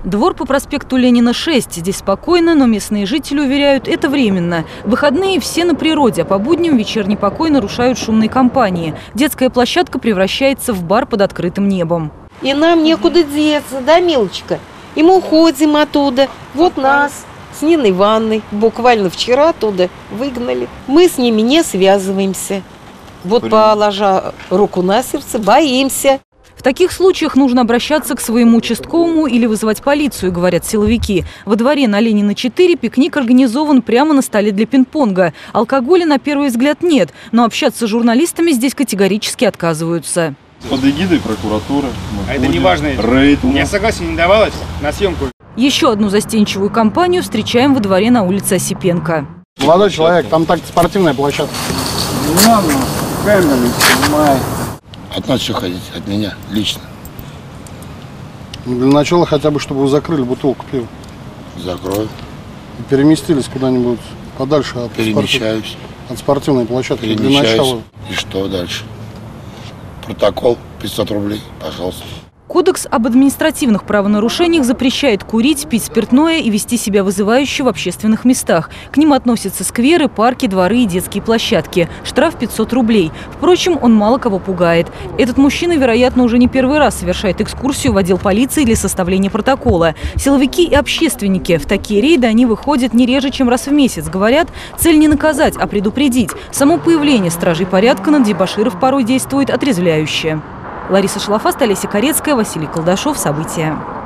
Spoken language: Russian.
Двор по проспекту Ленина, 6. Здесь спокойно, но местные жители уверяют, это временно. В выходные все на природе, а по будням вечерний покой нарушают шумные компании. Детская площадка превращается в бар под открытым небом. И нам некуда деться, да, милочка? И мы уходим оттуда. Вот нас с Ниной Ивановной буквально вчера оттуда выгнали. Мы с ними не связываемся. Вот, положа руку на сердце, боимся. В таких случаях нужно обращаться к своему участковому или вызывать полицию, говорят силовики. Во дворе на Ленина, 4 пикник организован прямо на столе для пинг-понга. Алкоголя на первый взгляд нет, но общаться с журналистами здесь категорически отказываются. Под эгидой прокуратуры. А это не важно. Я согласен, не давалось на съемку. Еще одну застенчивую компанию встречаем во дворе на улице Осипенко. Молодой человек, там так спортивная площадка. Не надо, камеру снимай. От нас все хотите, от меня лично. Для начала хотя бы, чтобы вы закрыли бутылку пива. Закрою. И переместились куда-нибудь подальше от, Перемещаюсь. от спортивной площадки. Для Перемещаюсь. начала. И что дальше? Протокол 500 рублей, пожалуйста. Кодекс об административных правонарушениях запрещает курить, пить спиртное и вести себя вызывающе в общественных местах. К ним относятся скверы, парки, дворы и детские площадки. Штраф 500 рублей. Впрочем, он мало кого пугает. Этот мужчина, вероятно, уже не первый раз совершает экскурсию в отдел полиции для составления протокола. Силовики и общественники. В такие рейды они выходят не реже, чем раз в месяц. Говорят, цель не наказать, а предупредить. Само появление стражей порядка на дебоширов порой действует отрезвляюще. Лариса Шалафаст, Олеся Корецкая, Василий Колдашов. События.